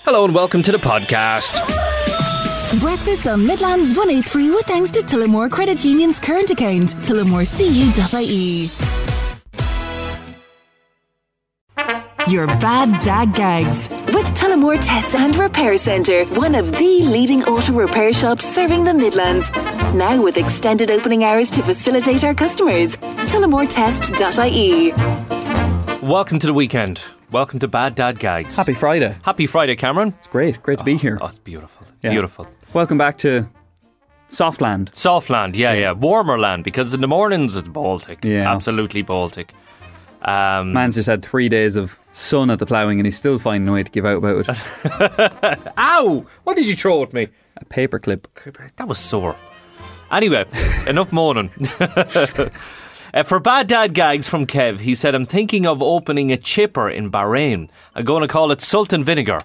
Hello and welcome to the podcast. Breakfast on Midlands 183 with thanks to Tullamore Credit Union's current account, tullamorecu.ie. Your Bad Dad Gags with Tullamore Test and Repair Centre, one of the leading auto repair shops serving the Midlands. Now with extended opening hours to facilitate our customers. tullamoretest.ie. Welcome to the weekend. Welcome to Bad Dad Gags. Happy Friday. Happy Friday, Kamron. It's great to be here. Oh, it's beautiful. Yeah. Beautiful. Welcome back to Softland. Softland, yeah. Warmer land, because in the mornings it's Baltic. Yeah. Absolutely Baltic. Man's just had 3 days of sun at the ploughing and he's still finding a way to give out about it. Ow! What did you throw at me? A paperclip. That was sore. Anyway, enough moaning. For Bad Dad Gags from Kev, he said, I'm thinking of opening a chipper in Bahrain. I'm going to call it Sultan Vinegar.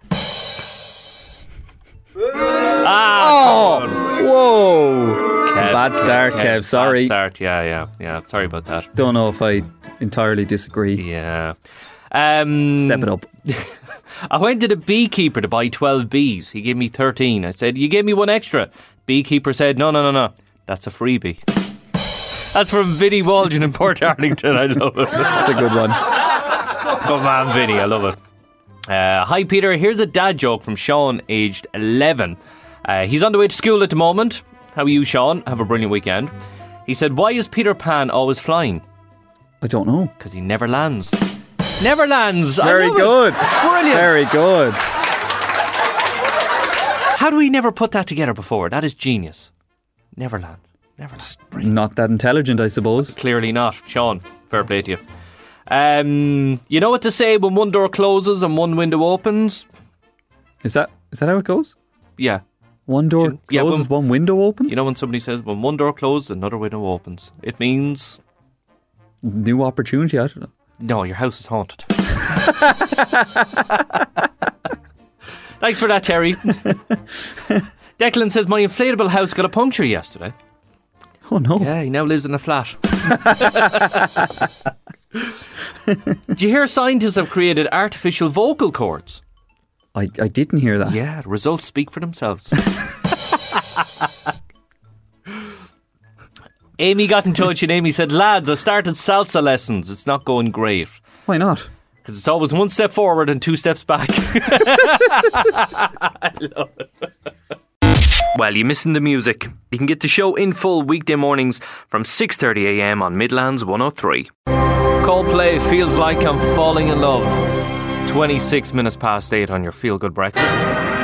Whoa! Kev, Bad start, Kev. Sorry. Bad start, yeah. Sorry about that. Don't know if I entirely disagree. Yeah. Step it up. I went to the beekeeper to buy 12 bees. He gave me 13. I said, you gave me one extra. Beekeeper said, no. That's a freebie. That's from Vinnie Walden in Port Arlington. I love it. That's a good one. Good man, Vinnie. I love it. Hi, Peter. Here's a dad joke from Sean, aged 11. He's on the way to school at the moment. How are you, Sean? Have a brilliant weekend. He said, why is Peter Pan always flying? I don't know. Because he never lands. Never lands. Very good. Brilliant. Very good. How do we never put that together before? That is genius. Never lands. Brilliant. Not that intelligent, I suppose. Clearly not. Sean, fair play to you. You know what to say when one door closes and one window opens? Is that how it goes? Yeah. One door closes, one window opens? You know when somebody says, when one door closes, another window opens. It means... New opportunity, I don't know. No, your house is haunted. Thanks for that, Terry. Declan says, my inflatable house got a puncture yesterday. Oh no. Yeah, he now lives in a flat. Did you hear scientists have created artificial vocal cords? I didn't hear that. Yeah, the results speak for themselves. Amy got in touch and Amy said, lads, I started salsa lessons. It's not going great. Why not? Because it's always one step forward and two steps back. I love it. Well, you're missing the music. You can get the show in full weekday mornings from 6:30am on Midlands 103. Coldplay, Feels Like I'm Falling in Love. 26 minutes past 8 on your Feel Good Breakfast.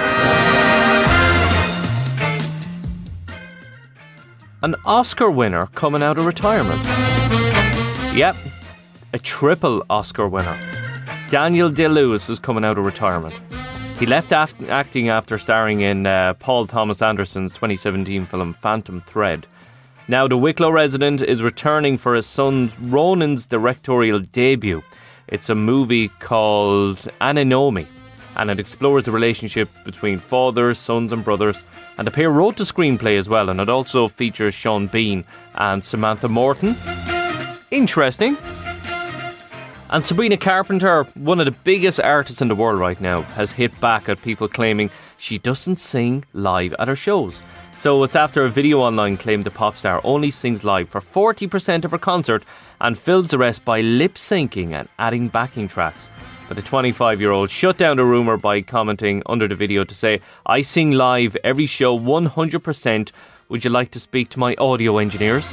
An Oscar winner coming out of retirement. Yep, a triple Oscar winner. Daniel Day-Lewis is coming out of retirement. He left acting after starring in Paul Thomas Anderson's 2017 film Phantom Thread. Now the Wicklow resident is returning for his son Ronan's directorial debut. It's a movie called Ananomi, and it explores the relationship between fathers, sons and brothers. And the pair wrote the screenplay as well, and it also features Sean Bean and Samantha Morton. Interesting. And Sabrina Carpenter, one of the biggest artists in the world right now, has hit back at people claiming she doesn't sing live at her shows. So it's after a video online claimed the pop star only sings live for 40% of her concert and fills the rest by lip-syncing and adding backing tracks. But the 25-year-old shut down the rumour by commenting under the video to say, I sing live every show 100%. Would you like to speak to my audio engineers?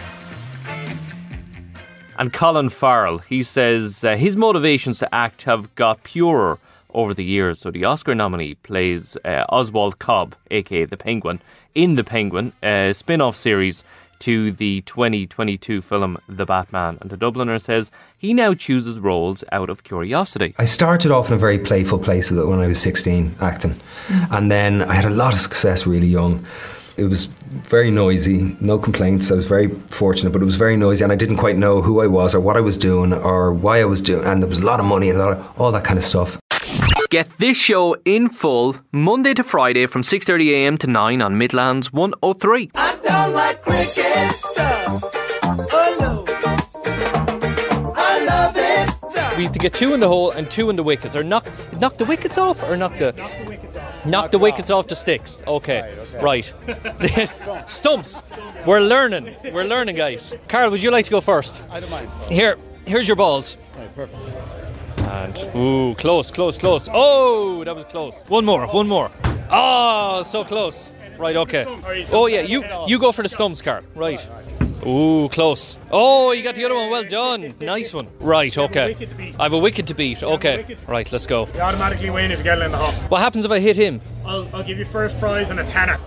And Colin Farrell, he says his motivations to act have got purer over the years. So the Oscar nominee plays Oswald Cobb, aka The Penguin, in The Penguin, a spin-off series to the 2022 film The Batman. And the Dubliner says he now chooses roles out of curiosity. I started off in a very playful place with it when I was 16, acting. And then I had a lot of success really young. It was very noisy, no complaints. I was very fortunate, but it was very noisy and I didn't quite know who I was or what I was doing or why I was doing, and there was a lot of money and all that kind of stuff. Get this show in full Monday to Friday from 6:30am to 9 on Midlands 103. I don't like cricket. Oh no. I love it. We have to get 2 in the hole and 2 in the wickets. Or knock the wickets off, or knock the wickets off the sticks. Okay, right. Stumps. We're learning, guys. Carl, would you like to go first? I don't mind. Here's your balls. Right, perfect. And close. Oh, that was close. One more. Oh, so close. Right, okay. Oh yeah, you go for the stumps, Carl. Right. Ooh, close. Oh, you got the other one. Well done. Nice one. Right, okay. I have a wicket to beat. Okay. Right, let's go. You automatically win if you get it in the hole. What happens if I hit him? I'll give you first prize and a tenner.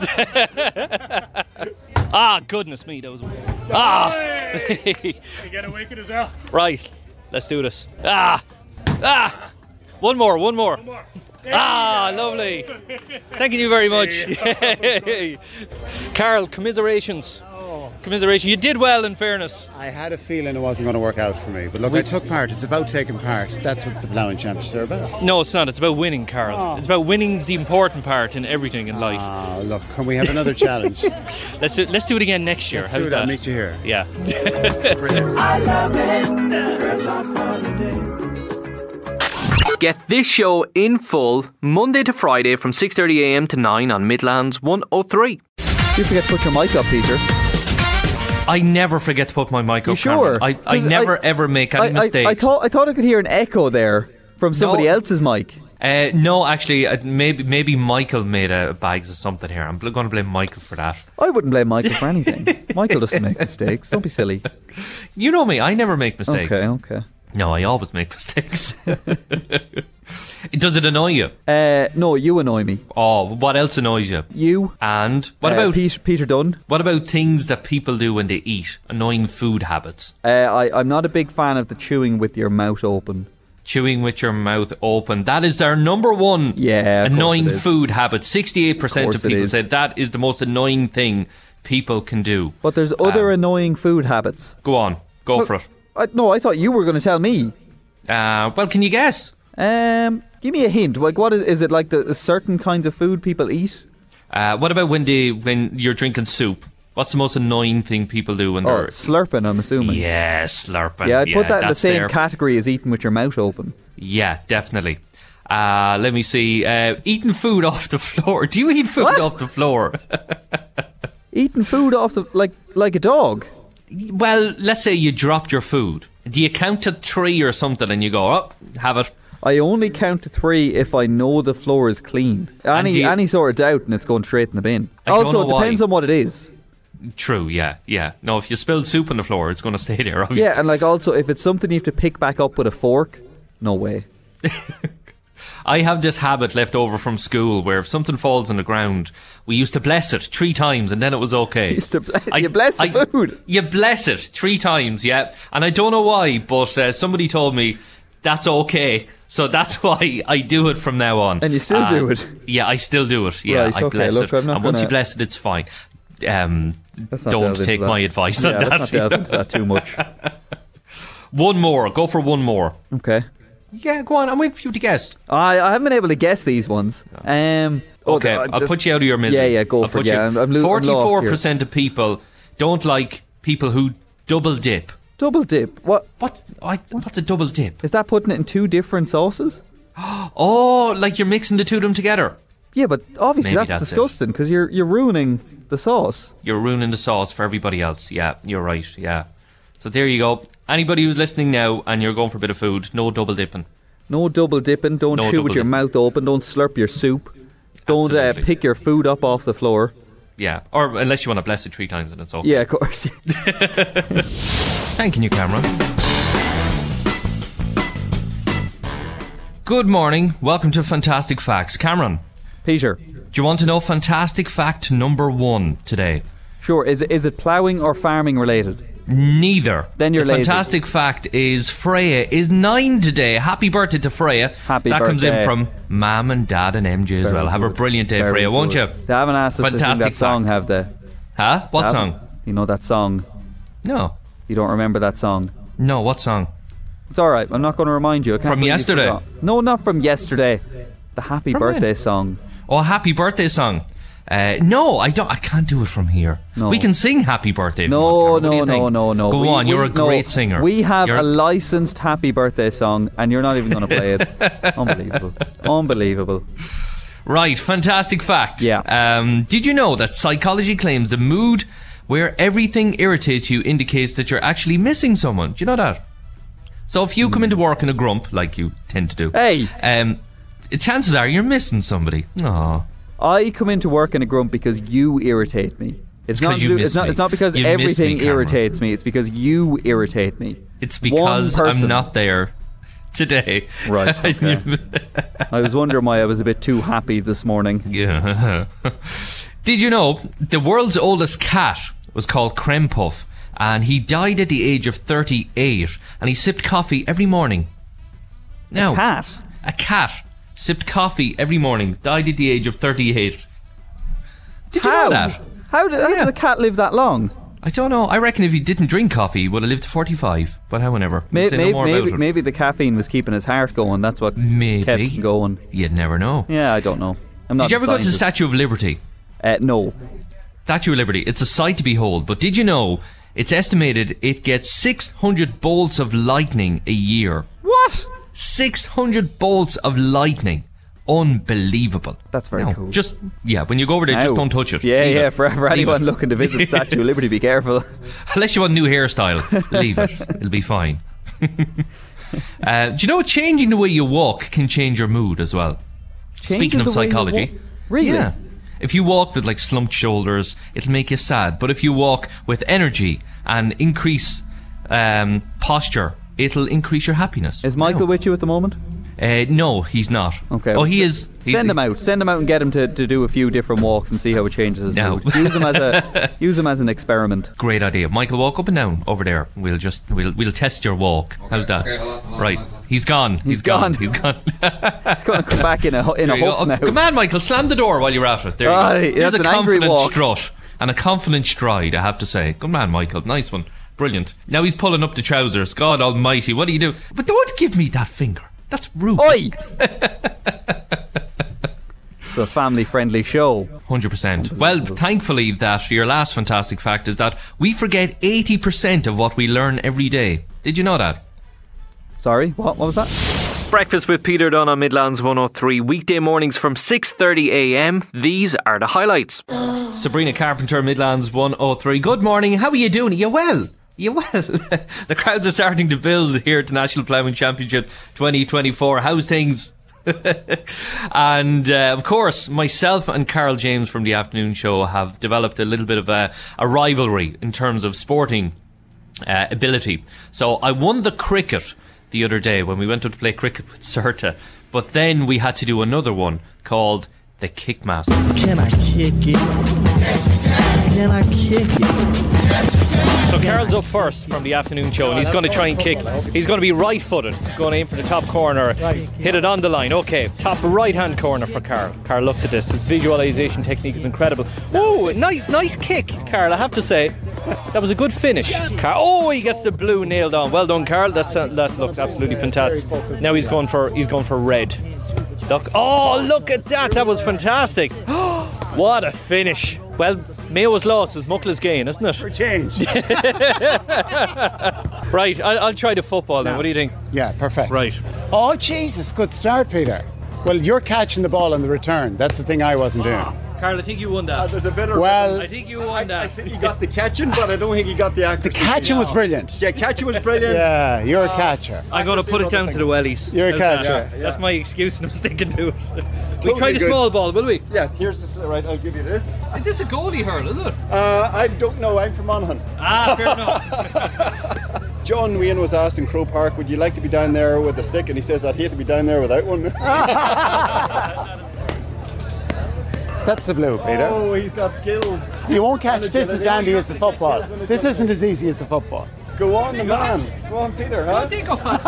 Ah, goodness me, that was... You get a wicket as well. Right, let's do this. One more. Lovely. Thank you very much. Carl, commiserations. You did well, in fairness. I had a feeling it wasn't going to work out for me, but look, I took part. It's about taking part. That's what the Ploughing Championships are about. No, it's not. It's about winning, Carl. It's about winning the important part in everything in life. Look, can we have another challenge? Let's do it again next year. Let's How's do that? I'll meet you here. Yeah. I love it. Dreadlock holiday. Get this show in full Monday to Friday from 6:30am to 9 on Midlands 103. You forget to put your mic up, Peter. I never forget to put my mic up. You sure? I never ever make any mistakes. I thought I could hear an echo there from somebody else's mic. No, actually, maybe Michael made a bags of something here. I'm going to blame Michael for that. I wouldn't blame Michael for anything. Michael doesn't make mistakes. Don't be silly. You know me. I never make mistakes. Okay. No, I always make mistakes. Does it annoy you? No, you annoy me. Oh, what else annoys you? You. And what about Peter Dunne? What about things that people do when they eat? Annoying food habits. I'm not a big fan of the chewing with your mouth open. Chewing with your mouth open. That is their number one annoying food habit. 68% of people said that is the most annoying thing people can do. But there's other annoying food habits. Go on. Go for it. I thought you were going to tell me. Well, can you guess? Give me a hint. Like, what is it? Like the certain kinds of food people eat? What about when you're drinking soup? What's the most annoying thing people do when they're slurping? I'm assuming. Yeah, slurping. Yeah, I'd put that in the same category as eating with your mouth open. Yeah, definitely. Let me see. Eating food off the floor. Do you eat food off the floor? Eating food off the like a dog. Well, let's say you dropped your food. Do you count to 3 or something and you go, have it? I only count to 3 if I know the floor is clean. Any sort of doubt and it's going straight in the bin. Also, it depends on what it is. True, yeah. No, if you spilled soup on the floor, it's going to stay there, obviously. Yeah, and also, if it's something you have to pick back up with a fork, no way. I have this habit left over from school where if something falls on the ground, we used to bless it 3 times and then it was okay. You bless the food? You bless it 3 times, yeah. And I don't know why, but somebody told me that's okay. So that's why I do it from now on. And you still do it? Yeah, I still do it. Yeah, right, I bless it. And once you bless it, it's fine. Don't take my advice on that. Let's not delve into that too much. One more. Go for one more. Okay. Yeah, go on. I'm waiting for you to guess. I haven't been able to guess these ones. Okay, I'll put you out of your misery. Yeah, go for it. Yeah, 44% of people don't like people who double dip. Double dip? What's a double dip? Is that putting it in 2 different sauces? Oh, like you're mixing the 2 of them together. Yeah, but obviously that's disgusting because you're ruining the sauce. You're ruining the sauce for everybody else. Yeah, you're right. Yeah. So there you go. Anybody who's listening now and you're going for a bit of food, no double dipping. No double dipping. Don't chew with your mouth open. Don't slurp your soup. Don't pick your food up off the floor. Yeah, or unless you want to bless it 3 times and it's okay. Yeah, of course. Thanking you, Kamron. Good morning. Welcome to Fantastic Facts. Kamron. Peter. Do you want to know fantastic fact number 1 today? Sure. Is it ploughing or farming related? Neither. Then you're lazy. Fantastic fact is Freya is 9 today. Happy birthday to Freya. Happy birthday. That comes in from Mum and Dad and MJ as well. Have a brilliant day, Freya, won't you? They haven't asked us to sing that song, have they? Huh? What song? You know that song? No. You don't remember that song? No, what song? It's alright, I'm not going to remind you. From yesterday? No, not from yesterday. The Happy Birthday song. Oh, Happy Birthday song. No, I don't. I can't do it from here. No. We can sing Happy Birthday. No. Go on, you're a great singer. We have a licensed Happy Birthday song, and you're not even going to play it. Unbelievable. Right, fantastic fact. Yeah. Did you know that psychology claims the mood where everything irritates you indicates that you're actually missing someone? Do you know that? So if you come into work in a grump, like you tend to do, chances are you're missing somebody. Aww. I come into work in a grump because you irritate me. It's not because everything irritates me. It's because you irritate me. It's because I'm not there today. Right. Okay. I was wondering why I was a bit too happy this morning. Yeah. Did you know the world's oldest cat was called Creme Puff, and he died at the age of 38, and he sipped coffee every morning. Now, a cat sipped coffee every morning, died at the age of 38. Did you know that? How did a cat live that long? I don't know. I reckon if he didn't drink coffee, he would have lived to 45. But however, maybe the caffeine was keeping his heart going. That's what kept him going. You'd never know. Yeah, I don't know. Did you ever go to the Statue of Liberty? No. Statue of Liberty. It's a sight to behold. But did you know it's estimated it gets 600 bolts of lightning a year? What? 600 bolts of lightning. Unbelievable. That's very cool. Just, when you go over there, just don't touch it. Yeah, for anyone looking to visit the Statue of Liberty, be careful. Unless you want a new hairstyle, leave it. It'll be fine. Do you know changing the way you walk can change your mood as well? Speaking of psychology. Really? Yeah. If you walk with like slumped shoulders, it'll make you sad. But if you walk with energy and increase posture, it'll increase your happiness. Is Michael with you at the moment? No, he's not. Okay. Oh, he is. Send him out and get him to do a few different walks and see how it changes his mood. Use him as an experiment. Great idea. Michael, walk up and down over there. We'll test your walk. Okay, how's that? Okay, hold on. Right. He's gone. He's gone. He's going to come back in a huff now. Come on, Michael. Slam the door while you're at it. There you go. There's a confident strut and a confident stride, I have to say. Good man, Michael. Nice one. Brilliant. Now he's pulling up the trousers. God almighty, what do you do? But don't give me that finger. That's rude. Oi! It's a family-friendly show. 100%. Well, thankfully that your last fantastic fact is that we forget 80% of what we learn every day. Did you know that? Sorry, what was that? Breakfast with Peter Dunne on Midlands 103. Weekday mornings from 6:30am. These are the highlights. Sabrina Carpenter, Midlands 103. Good morning. How are you doing? Are you well? The crowds are starting to build here at the National Ploughing Championship 2024. How's things? And of course, myself and Carl James from the afternoon show have developed a little bit of a rivalry in terms of sporting ability. So I won the cricket the other day when we went up to play cricket with Certa, but then we had to do another one called the Kickmaster. Can I kick it? Can I kick it? So Carl's up first from the afternoon show, and he's going to try and kick. He's going to be right-footed, going in for the top corner, hit it on the line. Okay, top right-hand corner for Carl. Carl looks at this. His visualisation technique is incredible. Oh, nice kick, Carl, I have to say. That was a good finish. Oh, he gets the blue nailed on. Well done, Carl. That looks absolutely fantastic. Now he's going for red. Oh, look at that. That was fantastic. What a finish. Well, Mayo's loss is Mucklah's gain, isn't it? For change. Right, I'll try the football then. What do you think? Yeah, perfect. Right. Oh, Jesus, good start, Peter. Well, you're catching the ball on the return. That's the thing I wasn't doing. Carl, I think you won that. There's a bit of I think you won that. I think he got the catching, but I don't think he got the accuracy. The catching was brilliant. Yeah, catching was brilliant. Yeah, you're a catcher. I'm going to put it down to the wellies. You're a catcher. That's my excuse, and I'm sticking to it. We try the small ball, will we? Yeah, here's the right. I'll give you this. Is this a goalie hurl, is it? I don't know. I'm from Monaghan. Fair enough. John Wayne was asked in Crow Park, would you like to be down there with a stick? And he says, I'd hate to be down there without one. That's the blue, Peter. Oh, he's got skills. You won't catch this as handy as the football. This isn't as easy as the football. Go on, the man. Go on, Peter. Huh? I think I'll fast.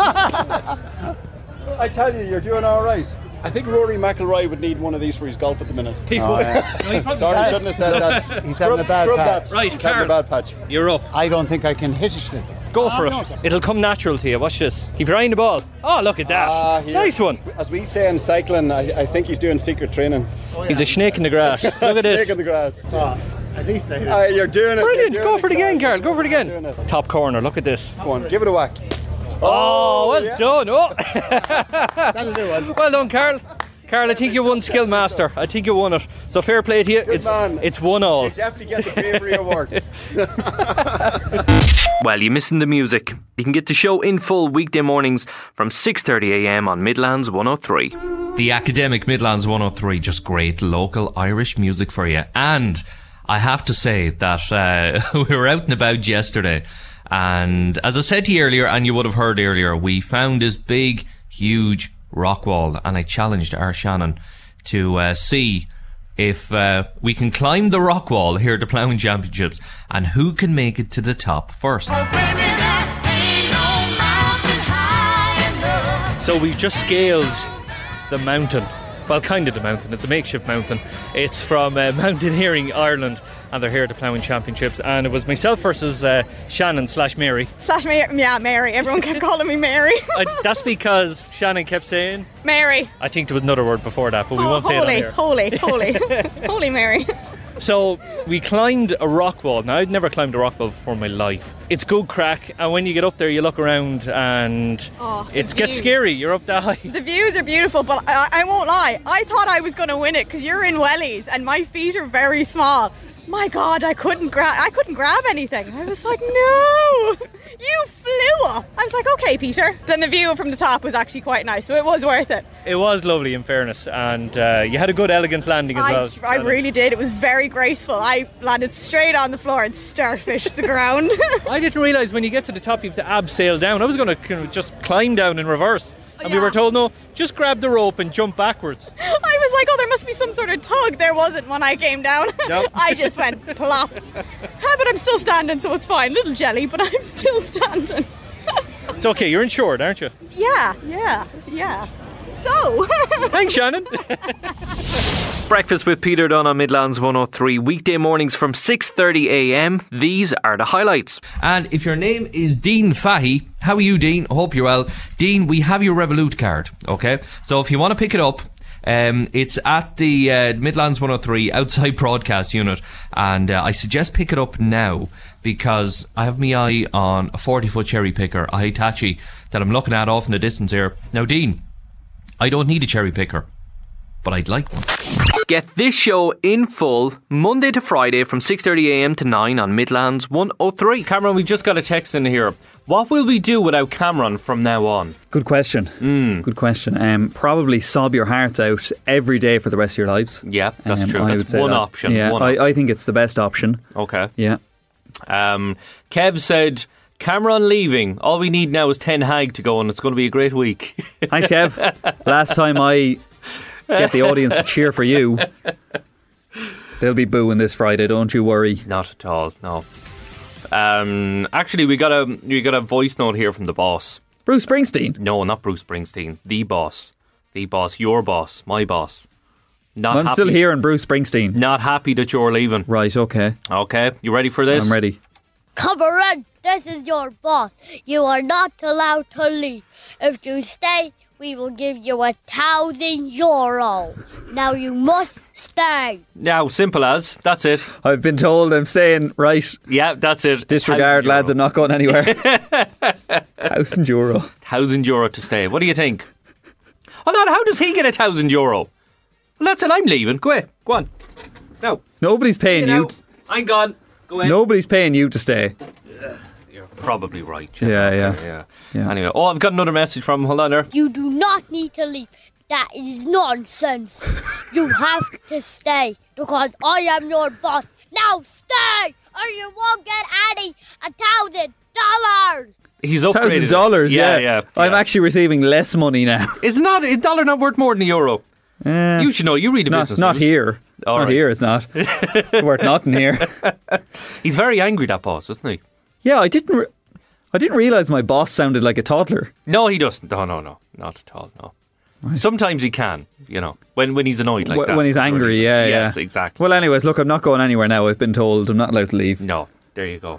I tell you, you're doing all right. I think Rory McIlroy would need one of these for his golf at the minute. Oh, yeah. No, sorry, shouldn't have said that. He's having a bad patch. Right, He's having a bad patch. You're up. I don't think I can hit it. Go for it. It'll come natural to you. Watch this. Keep your eye on the ball. Oh, look at that. Nice one. As we say in cycling, I think he's doing secret training. He's a snake in the grass. Look at this. Snake in the grass. At least I hit it. You're doing it. Brilliant. Go for it again, Carl. Go for it again. Top corner. Look at this. Come on, give it a whack. Oh, well done. Oh. That'll do it. Well done, Carl. Carl, I think you won Skill Master. I think you won it. So fair play to you. It's 1-all. You definitely get the bravery award. Well, you're missing the music. You can get the show in full weekday mornings from 6:30am on Midlands 103. The Academic Midlands 103, just great local Irish music for you. And I have to say that we were out and about yesterday, and as I said to you earlier, and you would have heard earlier, we found this big, huge rock wall, and I challenged our Shannon to see if we can climb the rock wall here at the Ploughing Championships, and who can make it to the top first. So we've just scaled the mountain. Well, kind of the mountain. It's a makeshift mountain. It's from Mountaineering Ireland, and they're here at the Ploughing Championships, and it was myself versus Shannon / Mary. Yeah, Mary. Everyone kept calling me Mary. That's because Shannon kept saying Mary. I think there was another word before that, but we won't say it on here. Holy Mary. So we climbed a rock wall. Now, I'd never climbed a rock wall before in my life. It's good crack, and when you get up there, you look around and it gets scary. You're up that high. The views are beautiful, but I won't lie. I thought I was going to win it because you're in wellies and my feet are very small. My God, I couldn't grab anything. I was like, no, you flew up. I was like, okay, Peter. Then the view from the top was actually quite nice, so it was worth it. It was lovely, in fairness, and you had a good, elegant landing as well. I really did. It was very graceful. I landed straight on the floor and starfished the ground. I didn't realise when you get to the top, you have to abseil down. I was going to just climb down in reverse. And we were told, no, just grab the rope and jump backwards. I was like, oh, there must be some sort of tug. There wasn't when I came down. Nope. I just went plop. But I'm still standing, so it's fine. Little jelly, but I'm still standing. It's okay, you're insured, aren't you? Yeah. So. Thanks, Shannon. Breakfast with Peter Dunne on Midlands 103, weekday mornings from 6:30am. These are the highlights. And if your name is Dean Fahy, how are you, Dean? I hope you're well. Dean, we have your Revolut card, okay? So if you want to pick it up, it's at the Midlands 103 outside broadcast unit, and I suggest pick it up now because I have my eye on a 40-foot cherry picker, a Hitachi, that I'm looking at off in the distance here. Now, Dean, I don't need a cherry picker, but I'd like one. Get this show in full Monday to Friday from 6:30am to 9 on Midlands 103. Kamron, we just got a text in here. What will we do without Kamron from now on? Good question. Good question. Probably sob your hearts out every day for the rest of your lives. Yeah, that's true. That's one option. Yeah, I think it's the best option. Okay. Yeah. Kev said, Kamron leaving. All we need now is Ten Hag to go, and it's going to be a great week. Thanks, Kev. Last time I get the audience to cheer for you, they'll be booing this Friday. Don't you worry. Not at all. No. Actually, we got a voice note here from the boss. Bruce Springsteen? No, not Bruce Springsteen. The boss. The boss. Your boss. My boss. I'm still hearing Bruce Springsteen. Not happy that you're leaving. Right. Okay. Okay. You ready for this? I'm ready. Kamron, this is your boss. You are not allowed to leave. If you stay, we will give you €1,000. Now you must stay. Now, simple as. That's it. I've been told I'm staying. Right. Yeah, that's it. Disregard, lads. I'm not going anywhere. €1,000. €1,000 to stay. What do you think? Hold on. How does he get €1,000? Well, that's it. I'm leaving. Go on. No. Nobody's paying you. I'm gone. Go in. Nobody's paying you to stay. You're probably right. Yeah. Anyway, I've got another message from him. Hold on there. You do not need to leave. That is nonsense. You have to stay because I am your boss. Now stay or you won't get any $1,000. He's upgraded. $1,000, yeah. I'm actually receiving less money now. Is $1 not worth more than €1? You should know. You read the business. Not here. Not here. It's not. It's worth nothing here. He's very angry, that boss, isn't he? Yeah, I didn't realise my boss sounded like a toddler. No, he doesn't. No, not at all. No. Right. Sometimes he can, when he's annoyed like that. When he's angry, yeah. Yes, exactly. Well, anyways, look, I'm not going anywhere now. I've been told I'm not allowed to leave. No, there you go.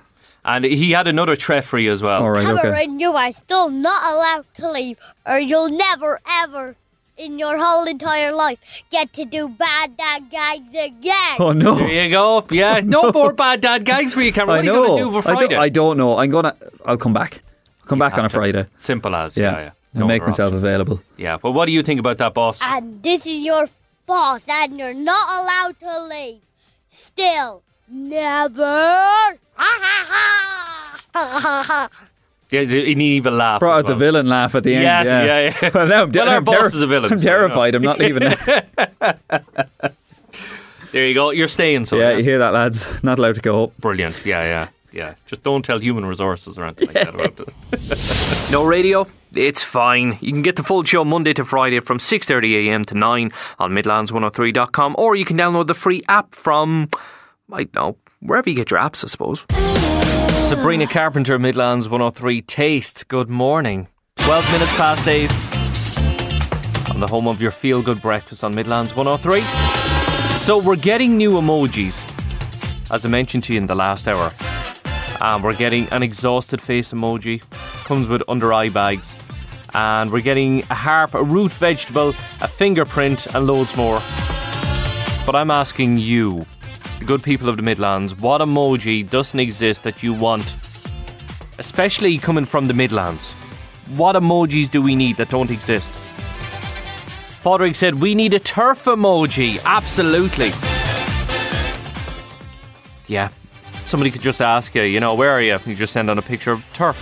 And he had another threat for you as well. All right, Kamron, you are still not allowed to leave, or you'll never, ever, in your whole entire life, get to do Bad Dad Gags again. Oh, no. There you go. Yeah, no more Bad Dad Gags for you, Kamron. What are you going to do for Friday? I don't know. I'll come back. I'll come back on a Friday. Simple as, yeah. I'll make myself available. Yeah, but what do you think about that, boss? And this is your boss, and you're not allowed to leave. Still, never. Ha ha ha. Ha ha ha. Yeah, an evil laugh. Brought out the villain laugh at the end. Yeah. Well, now our boss is a villain. I'm terrified. I'm not leaving now. There you go. You're staying, so. Yeah, you hear that, lads. Not allowed to go up. Brilliant. Yeah. Just don't tell human resources or anything like that about it. No radio? It's fine. You can get the full show Monday to Friday from 6:30am to 9 on Midlands103.com, or you can download the free app from, I don't know, wherever you get your apps, I suppose. Sabrina Carpenter, Midlands 103 Taste. Good morning. 12 minutes past 8 on the home of your feel-good breakfast on Midlands 103. So we're getting new emojis, as I mentioned to you in the last hour. We're getting an exhausted face emoji, comes with under eye bags, and we're getting a harp, a root vegetable, a fingerprint, and loads more. But I'm asking you, the good people of the Midlands, what emoji doesn't exist that you want, especially coming from the Midlands? What emojis do we need that don't exist? Podrick said, we need a turf emoji. Absolutely. Yeah. Somebody could just ask you, where are you? You just send on a picture of turf.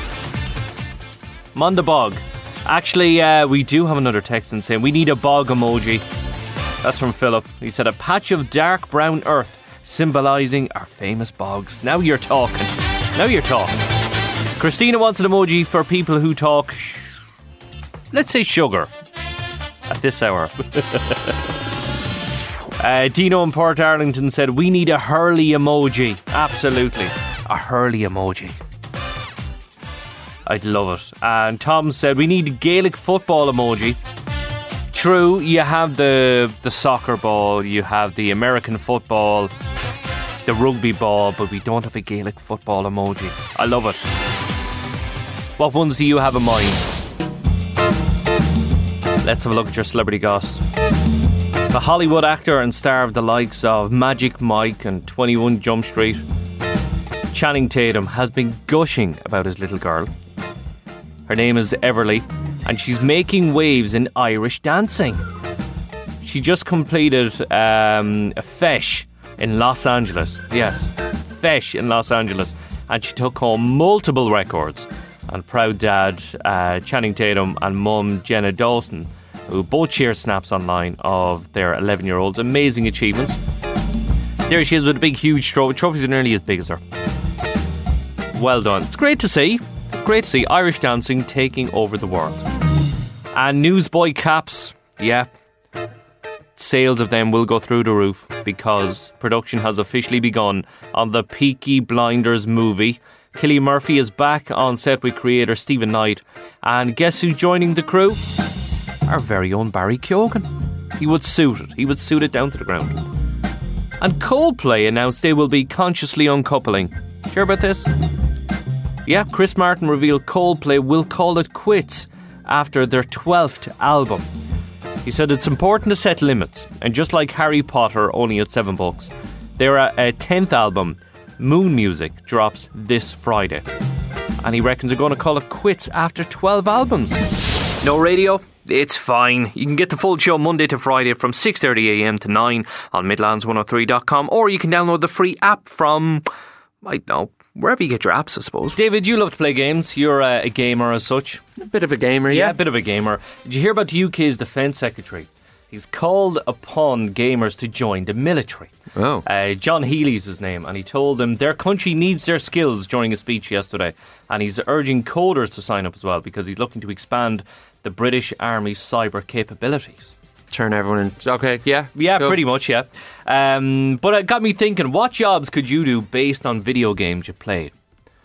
Mondabog. Actually, we do have another text in saying we need a bog emoji. That's from Philip. He said, a patch of dark brown earth symbolising our famous bogs. Now you're talking. Christina wants an emoji for people who talk, let's say sugar, at this hour. Dino in Port Arlington said, we need a hurley emoji. Absolutely. A hurley emoji. I'd love it. And Tom said, we need a Gaelic football emoji. True, you have the soccer ball, you have the American football, the rugby ball, but we don't have a Gaelic football emoji. I love it. What ones do you have in mind? Let's have a look at your celebrity goss. The Hollywood actor and star of the likes of Magic Mike and 21 Jump Street, Channing Tatum, has been gushing about his little girl. Her name is Everly, and she's making waves in Irish dancing. She just completed a fesh in Los Angeles. Yes, fesh in Los Angeles. And she took home multiple records. And proud dad Channing Tatum and mum Jenna Dawson, who both share snaps online of their 11-year-old's amazing achievements. There she is with a big, huge trophy. Trophies are nearly as big as her. Well done. It's great to see. Great to see Irish dancing taking over the world. And newsboy caps, yeah. Sales of them will go through the roof because production has officially begun on the Peaky Blinders movie. Cillian Murphy is back on set with creator Stephen Knight. And guess who's joining the crew? Our very own Barry Keoghan. He would suit it down to the ground. And Coldplay announced they will be consciously uncoupling. Did you hear about this? Yeah, Chris Martin revealed Coldplay will call it quits after their 12th album. He said it's important to set limits, and just like Harry Potter only at $7, their 10th album, Moon Music, drops this Friday. And he reckons they're going to call it quits after 12 albums. No radio? It's fine. You can get the full show Monday to Friday from 6:30am to 9 on Midlands103.com, or you can download the free app from, I don't know, wherever you get your apps, I suppose. David, you love to play games. You're a gamer as such. A bit of a gamer, yeah. A bit of a gamer. Did you hear about the UK's Defence Secretary? He's called upon gamers to join the military. Oh. John Healy's his name, and he told them their country needs their skills during a speech yesterday. And he's urging coders to sign up as well because he's looking to expand the British Army's cyber capabilities. Turn everyone in. Okay, yeah. Yeah, go. Pretty much, yeah. But it got me thinking, what jobs could you do based on video games you played?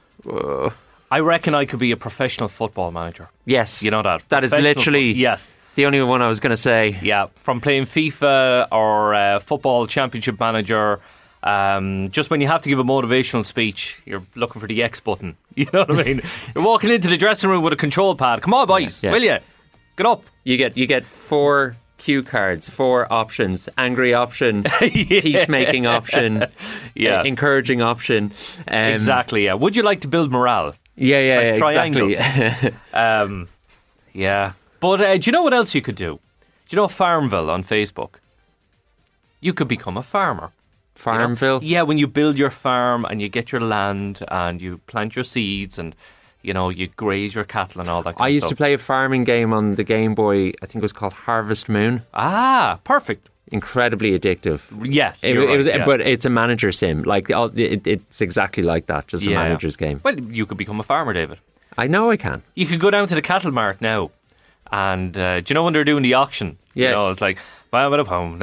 I reckon I could be a professional football manager. Yes. You know that? That is literally yes. The only one I was going to say. Yeah, from playing FIFA or Football Championship Manager, Just when you have to give a motivational speech, you're looking for the X button. You know what I mean? You're walking into the dressing room with a control pad. Come on, boys, will you? Get up. You get 4 cue cards, 4 options: angry option, peacemaking option, encouraging option. Exactly. Yeah. Would you like to build morale? Yeah, triangle. exactly. Yeah. But do you know what else you could do? Do you know Farmville on Facebook? You could become a farmer. Farmville? You know? Yeah, when you build your farm and you get your land and you plant your seeds and, you know, you graze your cattle and all that kind of stuff. I used to play a farming game on the Game Boy. I think it was called Harvest Moon. Ah, perfect. Incredibly addictive. Yes, it was, but it's a manager sim. Like it's exactly like that, just a manager's game. Well, you could become a farmer, David. I know I can. You could go down to the cattle mart now, and do you know when they're doing the auction? Yeah, you know, it's like no. Do you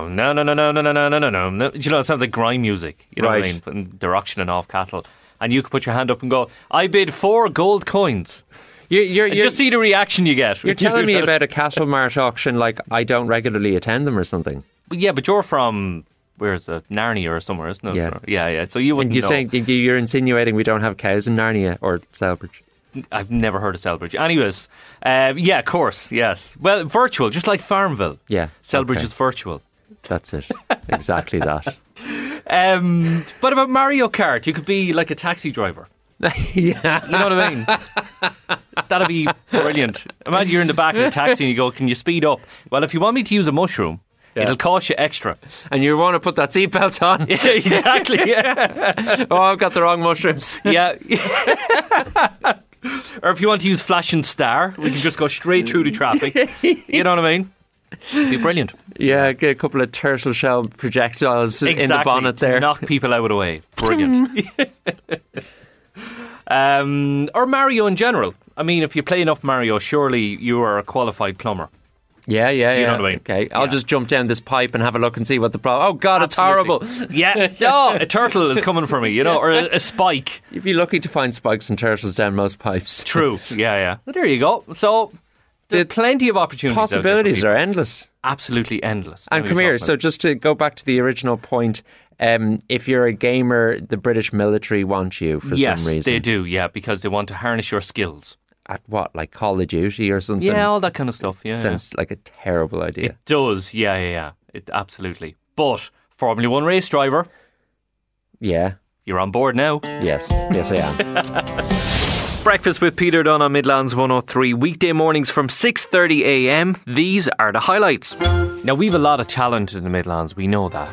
know, it sounds like grime music. You know what I mean? And they're auctioning off cattle, and you could put your hand up and go, "I bid 4 gold coins." You just see the reaction you get. You're telling me about a cattle mart auction like I don't regularly attend them or something. Yeah, but you're from, where's the Narnia or somewhere, isn't it? Yeah. So you wouldn't know. You're insinuating we don't have cows in Narnia or Selbridge? I've never heard of Selbridge. Anyways, of course, yes. Well, virtual, just like Farmville. Yeah. Selbridge is virtual. That's it. Exactly that. But about Mario Kart, you could be like a taxi driver. Yeah. You know what I mean? That'd be brilliant. Imagine you're in the back of the taxi and you go, "Can you speed up?" Well, if you want me to use a mushroom, it'll cost you extra. And you want to put that seatbelt on. Yeah, exactly. Yeah. Oh, I've got the wrong mushrooms. Yeah. Or if you want to use Flash and Star, we can just go straight through the traffic. You know what I mean? It'd be brilliant. Yeah, get a couple of turtle shell projectiles in the bonnet there. Knock people out of the way. Brilliant. Or Mario in general. I mean, if you play enough Mario, surely you are a qualified plumber. Yeah. You know what I mean? Okay, I'll just jump down this pipe and have a look and see what the problem. Oh God, Absolutely. It's horrible. Yeah. Oh, a turtle is coming for me, you know, or a spike. You'd be lucky to find spikes and turtles down most pipes. True. Yeah. Well, there you go. So there's plenty of opportunities. Possibilities are endless. Absolutely endless. And come here. So just to go back to the original point. If you're a gamer, the British military want you for some reason. Yes, they do, because they want to harness your skills. At what, like Call of Duty or something? Yeah, all that kind of stuff, yeah. Sounds like a terrible idea. It does, yeah. It absolutely. But, Formula 1 race driver. Yeah. You're on board now. Yes, I am. Breakfast with Peter Dunne on Midlands 103. Weekday mornings from 6:30am. These are the highlights. Now, we've a lot of talent in the Midlands. We know that.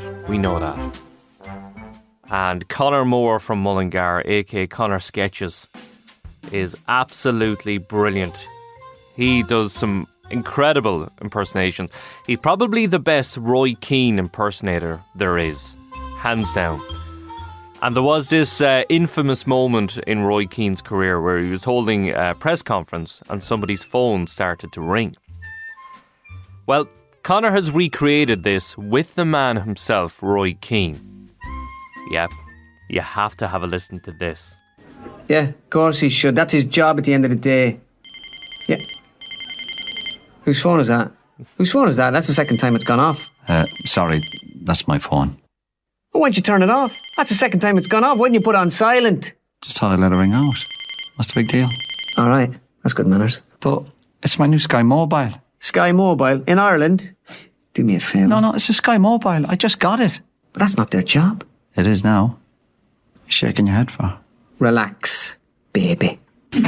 And Conor Moore from Mullingar, aka Conor Sketches, is absolutely brilliant. He does some incredible impersonations. He's probably the best Roy Keane impersonator there is, hands down. And there was this infamous moment in Roy Keane's career where he was holding a press conference and somebody's phone started to ring. Well, Conor has recreated this with the man himself, Roy Keane. Yep, you have to have a listen to this. Yeah, of course he should. That's his job at the end of the day. Yeah. Whose phone is that? That's the second time it's gone off. Sorry, that's my phone. Well, why'd you turn it off? That's the second time it's gone off. Why didn't you put it on silent? Just thought I'd let it ring out. What's the big deal? All right, that's good manners. But it's my new Sky Mobile. Sky Mobile? In Ireland? Do me a favour. No, it's a Sky Mobile. I just got it. But that's not their job. It is now. You're shaking your head for? Relax, baby. Hey,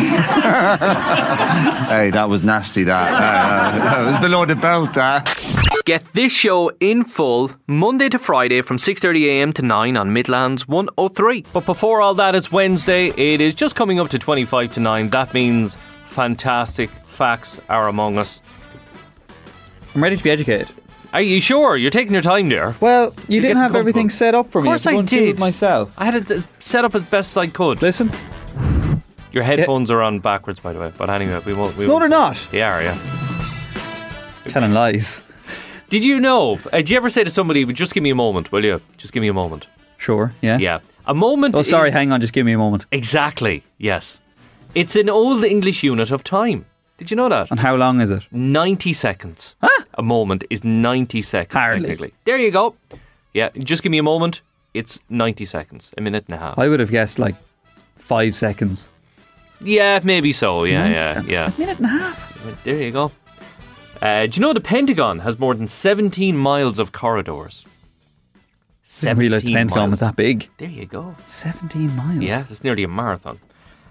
that was nasty, that was below the belt, that. Get this show in full Monday to Friday from 6:30am to 9 on Midlands 103. But before all that, it's Wednesday. It is just coming up to 25 to 9. That means fantastic facts are among us. I'm ready to be educated. Are you sure? You're taking your time there. Well, you didn't have everything set up for me. Of course I did. It myself. I had it set up as best I could. Listen. Your headphones are on backwards, by the way. But anyway, we won't. No, they're not. They are, yeah. Telling lies. Did you know? Did you ever say to somebody, "Just give me a moment, will you? Just give me a moment." Sure. Yeah. Yeah. A moment. Oh, sorry. Hang on. Just give me a moment. Exactly. Yes. It's an old English unit of time. Did you know that? And how long is it? 90 seconds. Huh? A moment is 90 seconds. Hardly. Technically. There you go. Yeah. Just give me a moment. it's 90 seconds, a minute and a half. I would have guessed like 5 seconds. Yeah, maybe so. Yeah. A minute and a half. There you go. Do you know the Pentagon has more than 17 miles of corridors? I didn't realise the Pentagon was that big. There you go. 17 miles. Yeah, that's nearly a marathon.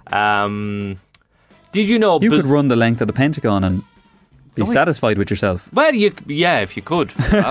Did you know... You could run the length of the Pentagon and be satisfied with yourself. Well, if you could.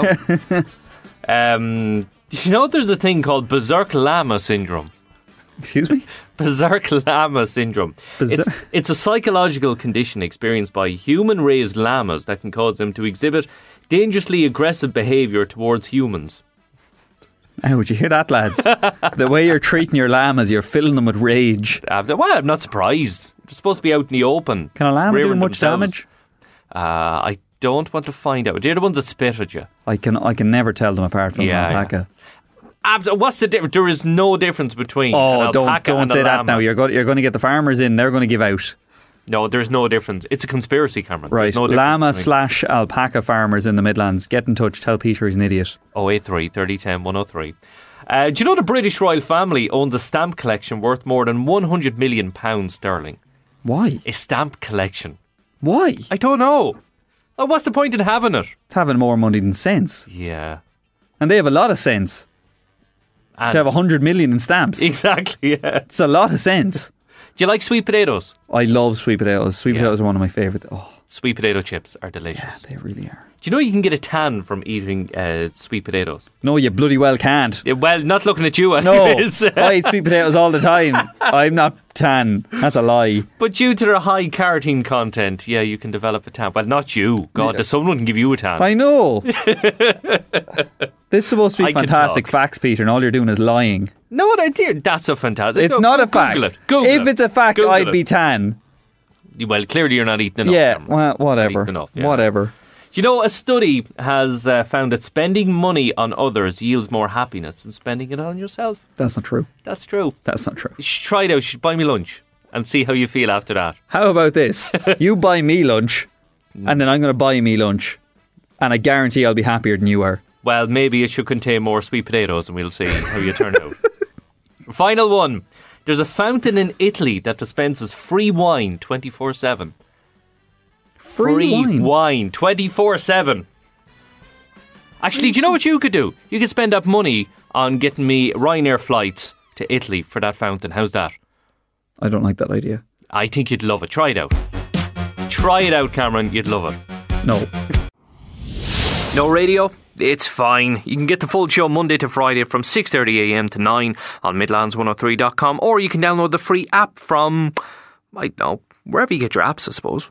Did you know there's a thing called Berserk Llama syndrome? Excuse me? Berserk Llama syndrome. It's a psychological condition experienced by human-raised llamas that can cause them to exhibit dangerously aggressive behaviour towards humans. How would you hear that, lads? The way you're treating your llamas, you're filling them with rage. Well, I'm not surprised. They're supposed to be out in the open. Can a llama do much damage? I don't want to find out. They're the ones that spit at you. I can never tell them apart from an alpaca. What's the difference? There is no difference between an alpaca don't and say a that llama. now. You're going to get the farmers in. They're going to give out. No, there's no difference. It's a conspiracy, Kamron. Right, no llama/alpaca farmers in the Midlands. Get in touch. Tell Peter he's an idiot. 083 3010 103. Do you know the British royal family owns a stamp collection worth more than £100 million sterling? Why? A stamp collection. Why? I don't know. What's the point in having it? It's having more money than sense. Yeah. And they have a lot of sense. And to have 100 million in stamps. Exactly, yeah. It's a lot of sense. Do you like sweet potatoes? I love sweet potatoes. Sweet potatoes are one of my favourite. Oh. Sweet potato chips are delicious. Yeah, they really are. Do you know you can get a tan from eating sweet potatoes? No, you bloody well can't. Yeah, well, not looking at you anyways. No, I eat sweet potatoes all the time. I'm not tan. That's a lie. But due to their high carotene content, yeah, you can develop a tan. Well, not you. God, someone can give you a tan. I know. This is supposed to be fantastic facts, Peter, and all you're doing is lying. No, that's a fantastic... It's not a fact. Google it. Google if it's a fact, Google I'd it. be tan. Well, clearly you're not eating enough. Yeah, well, whatever. Enough, yeah. Whatever. Do you know, a study has found that spending money on others yields more happiness than spending it on yourself. That's not true. That's true. That's not true. You should try it out. You should buy me lunch and see how you feel after that. How about this? You buy me lunch, and then I'm going to buy me lunch, and I guarantee I'll be happier than you are. Well, maybe it should contain more sweet potatoes, and we'll see how you turn out. Final one. There's a fountain in Italy that dispenses free wine 24/7. Free wine 24/7. Actually, do you know what you could do? You could spend that money on getting me Ryanair flights to Italy for that fountain. How's that? I don't like that idea. I think you'd love it. Try it out. Try it out, Kamron. You'd love it. No. No radio? It's fine. You can get the full show Monday to Friday from 6:30am to 9 on Midlands103.com, or you can download the free app from, I don't know, wherever you get your apps, I suppose.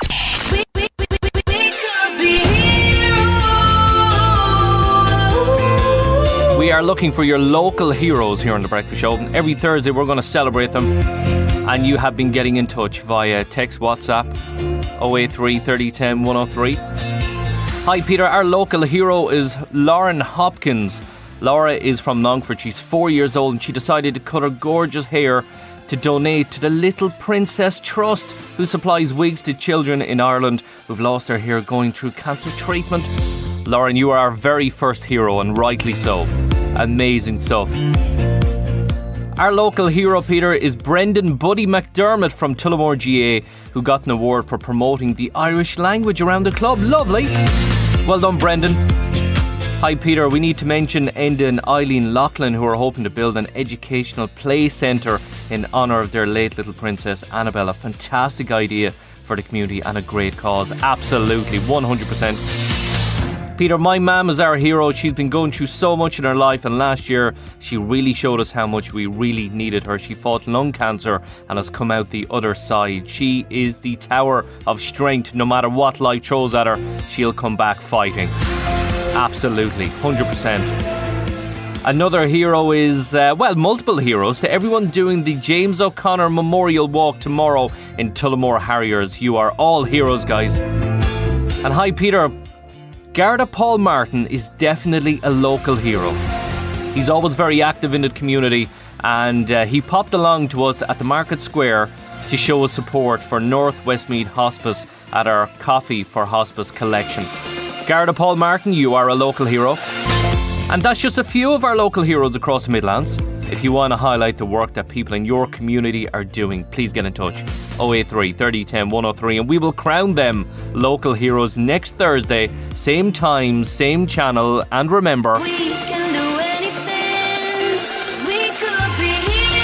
We are looking for your local heroes here on The Breakfast Show. Every Thursday we're going to celebrate them, and you have been getting in touch via text, WhatsApp 083 3010 103. Hi Peter, our local hero is Lauren Hopkins. Laura is from Longford. She's 4 years old and she decided to cut her gorgeous hair to donate to the Little Princess Trust, who supplies wigs to children in Ireland who've lost their hair going through cancer treatment. Lauren, you are our very first hero, and rightly so. Amazing stuff. Our local hero, Peter, is Brendan Buddy McDermott from Tullamore GA, who got an award for promoting the Irish language around the club. Lovely. Well done, Brendan. Hi, Peter. We need to mention Enda and Eileen Loughlin, who are hoping to build an educational play centre in honour of their late little princess, Annabelle. A fantastic idea for the community and a great cause. Absolutely, 100%. Peter, my mum is our hero. She's been going through so much in her life, and last year she really showed us how much we really needed her. She fought lung cancer and has come out the other side. She is the tower of strength. No matter what life throws at her, she'll come back fighting. Absolutely, 100%. Another hero is, multiple heroes. To everyone doing the James O'Connor Memorial Walk tomorrow in Tullamore Harriers, you are all heroes, guys. And hi, Peter. Garda Paul Martin is definitely a local hero. He's always very active in the community, and he popped along to us at the Market Square to show us support for North Westmeath Hospice at our Coffee for Hospice collection. Garda Paul Martin, you are a local hero. And that's just a few of our local heroes across the Midlands. If you want to highlight the work that people in your community are doing, please get in touch. 083 30 10 103, and we will crown them local heroes next Thursday, same time, same channel. And remember, We can do anything. We could be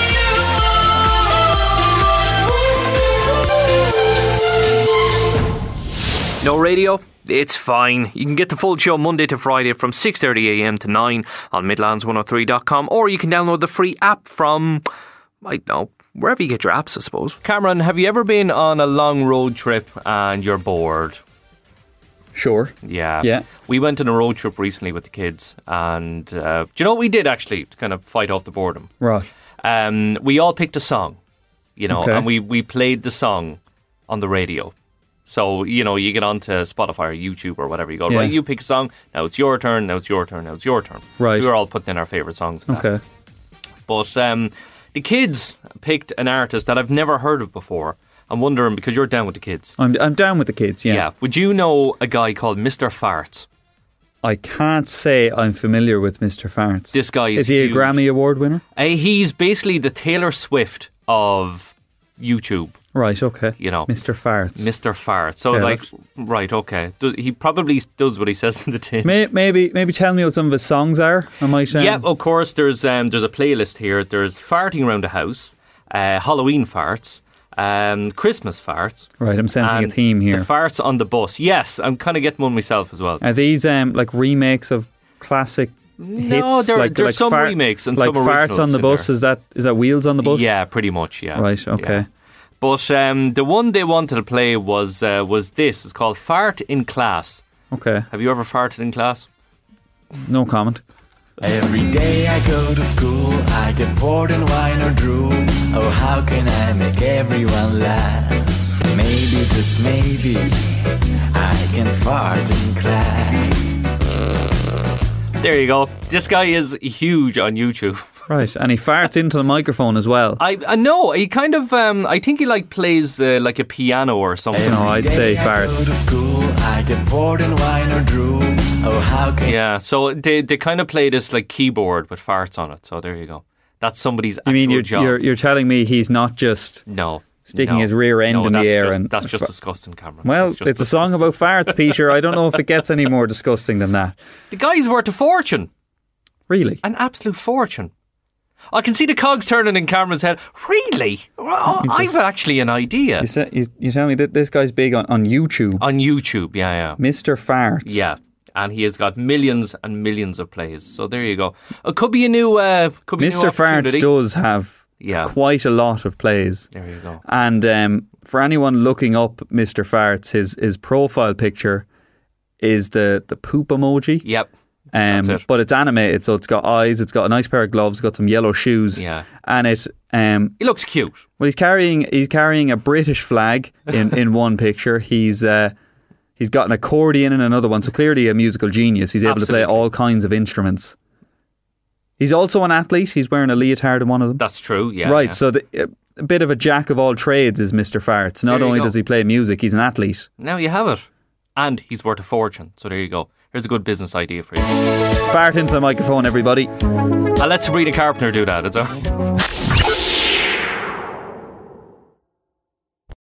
heroes. no radio? It's fine. You can get the full show Monday to Friday from 6:30am to 9 on midlands103.com, or you can download the free app from, I don't know, wherever you get your apps, I suppose. Kamron, have you ever been on a long road trip and you're bored? Sure. Yeah. We went on a road trip recently with the kids, and do you know what we did actually to kind of fight off the boredom? Right. We all picked a song, Okay. and we played the song on the radio. So, you get onto Spotify or YouTube or whatever, you go, right, you pick a song, now it's your turn, now it's your turn, now it's your turn. Right. So we were all putting in our favourite songs. Okay. But the kids picked an artist that I've never heard of before. I'm wondering, because you're down with the kids. I'm down with the kids, yeah. Yeah. Would you know a guy called Mr. Farts? I can't say I'm familiar with Mr. Farts. This guy is he huge. a Grammy Award winner? He's basically the Taylor Swift of YouTube. Right, okay. Mr. Farts. Mr. Farts. So right, okay. He probably does what he says in the tin. Maybe tell me what some of his songs are. I might. Yeah, of course. There's a playlist here. There's farting around the house, Halloween farts, Christmas farts. Right, I'm sensing a theme here. The farts on the bus. Yes, I'm kind of getting one myself as well. Are these like remakes of classic hits? No, there's some remakes and some originals. Farts on the bus. Is that Wheels on the Bus? Yeah, pretty much. Yeah. Right. Okay. Yeah. But the one they wanted to play was this. It's called Fart in Class. Okay. Have you ever farted in class? No comment. Every day I go to school, I get bored and whine or drool. Oh, how can I make everyone laugh? Maybe, just maybe, I can fart in class. There you go. This guy is huge on YouTube. Right, and he farts into the microphone as well. I know, he kind of, I think he plays like a piano or something. No, I'd say farts. I go to school, I get bored and whine or drool. Oh, how can... Yeah, so they kind of play this like keyboard with farts on it. So there you go. That's somebody's actual job. You're telling me he's not just sticking his rear end in the air? That's just disgusting, Kamron. Well, it's a song about farts, Peter. I don't know if it gets any more disgusting than that. The guy's worth a fortune. Really? An absolute fortune. I can see the cogs turning in Cameron's head. Really? Well, I've actually an idea. You tell me that this guy's big on YouTube. On YouTube, yeah. Mr. Farts. Yeah. And he has got millions and millions of plays. So there you go. It could be a new Mr. Farts does have quite a lot of plays. There you go. And for anyone looking up Mr. Farts, his profile picture is the poop emoji. Yep. That's it. But it's animated, so it's got eyes, it's got a nice pair of gloves, it's got some yellow shoes. Yeah. And it he looks cute. Well, he's carrying a British flag in one picture. He's got an accordion in another one, so clearly a musical genius. He's able to play all kinds of instruments. He's also an athlete. He's wearing a leotard in one of them. That's true, yeah. Right, yeah. so a bit of a jack of all trades is Mr. Farts. Not only does he play music, he's an athlete. Now you have it. And he's worth a fortune, so there you go. Here's a good business idea for you. Fart into the microphone, everybody. I'll let Sabrina Carpenter do that, it's all right.